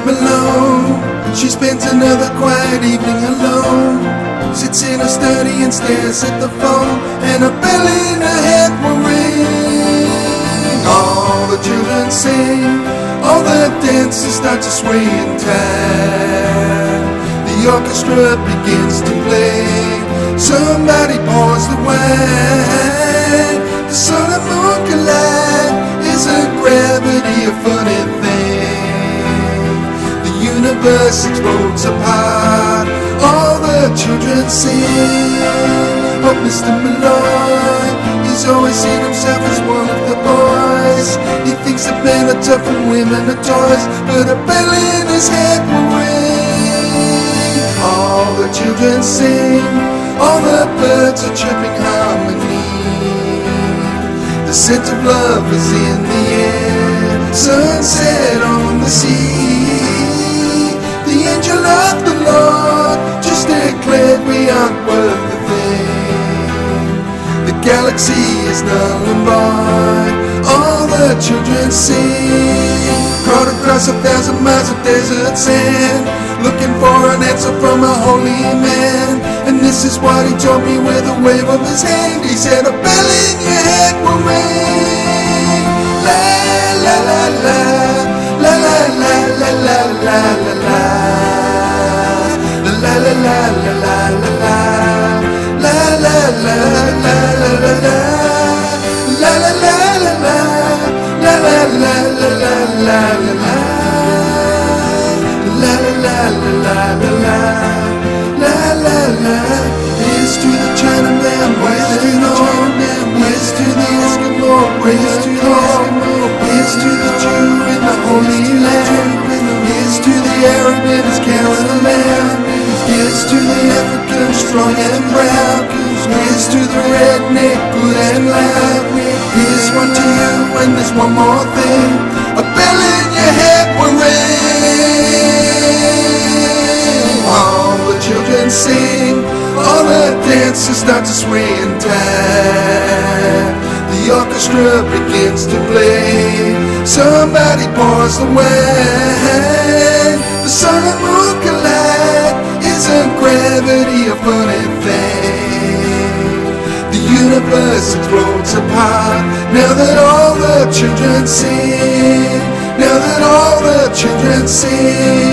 Malone, she spends another quiet evening alone. Sits in her study and stares at the phone, and a bell in her head will ring. All the children sing, all the dancers start to sway in time. The orchestra begins to play, somebody pours the wine. The sun and moon collide, isn't gravity a funny thing? The universe explodes apart, all the children sing. Oh, Mr. Malloy, he's always seen himself as one of the boys. He thinks that men are tough and women are toys, but a bell in his head will ring. All the children sing, all the birds are chirping harmony. The scent of love is in the air, sunset on the sea. The angel of the Lord just declared we aren't worth a thing. The galaxy is null and void, all the children sing. Crawled across 1,000 miles of desert sand, looking for an answer from a holy man. And this is what he told me with a wave of his hand. He said, a bell in your head will ring. La la la la, la la la la la la la la, la la la la la la la, la la la la la la la, la la la la la, la la la la la la la, la la la la la la. Here's to the Chinaman, where's to the Chinaman, where's to the Eskimo, where's to the Eskimo, here's to the Jew in the Holy Land, here's to the Arab in his caravan, here's to the African strong and proud, here's to the redneck good and loud. Here's one to you, and there's one more thing, a bell in your head will ring. All the children sing, all the dancers start to sway in time. The orchestra begins to play, somebody pours the wine. The sun and moon collide, isn't gravity a funny thing? The universe explodes apart, now that all the children sing, now that all the children sing.